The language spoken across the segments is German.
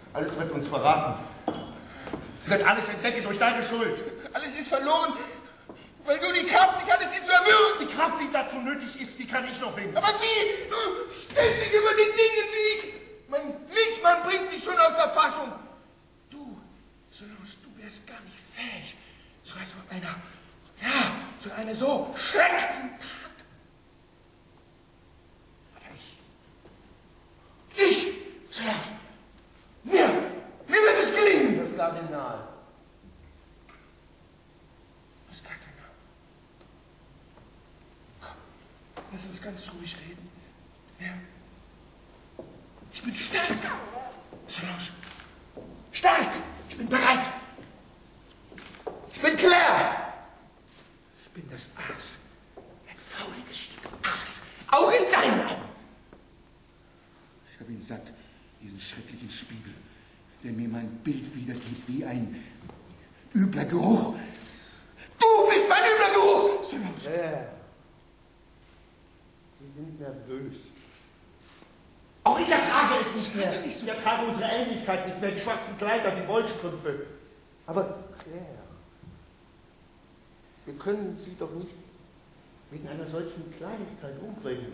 Alles wird uns verraten. Es wird alles entdecken durch deine Schuld. Alles ist verloren, weil du die Kraft nicht hattest, sie zu erwürgen. Die Kraft, die dazu nötig ist, die kann ich noch finden. Aber wie? Du stellst dich über die Dinge wie ich. Mein Lichtmann bringt dich schon aus der Fassung. Du, Solange du wärst gar nicht fähig zu einer so schrecklichen Tat. Aber ich, Solange, mir wird es gelingen. Das Kardinal. Das Kardinal. Komm, lass uns ganz ruhig reden. Ja. Ich bin stark. Solange. Stark. Ich bin bereit. Ich bin klar. Ich bin das Aas. Ein fauliges Stück Aas. Auch in deinen Augen. Ich habe ihn satt, diesen schrecklichen Spiegel, der mir mein Bild wiedergibt wie ein übler Geruch. Du bist mein übler Geruch. Solange. Sie sind nervös. Auch ich ertrage es nicht mehr. Ich ertrage unsere Ähnlichkeit nicht mehr, die schwarzen Kleider, die Wollstrümpfe. Aber Claire, wir können sie doch nicht wegen einer solchen Kleinigkeit umbringen.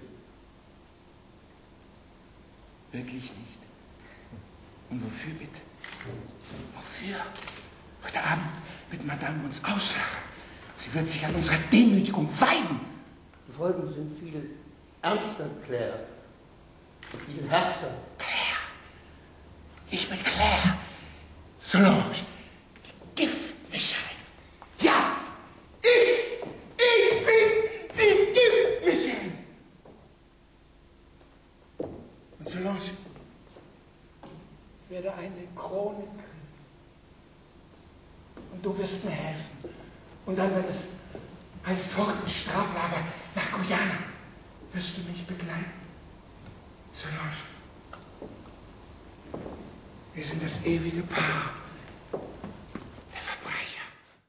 Wirklich nicht. Und wofür bitte? Wofür? Heute Abend wird Madame uns auslachen. Sie wird sich an unserer Demütigung weiden. Die Folgen sind viel ernster, Claire. Viel härter. Claire. Ich bin Claire. Solange. Die Giftmischerin. Ja. Ich bin die Giftmischerin. Und Solange, ich werde eine Krone kriegen. Und du wirst mir helfen. Und dann, wenn es heißt fort ins Straflager nach Guyana, wirst du mich begleiten. Solange, wir sind das ewige Paar.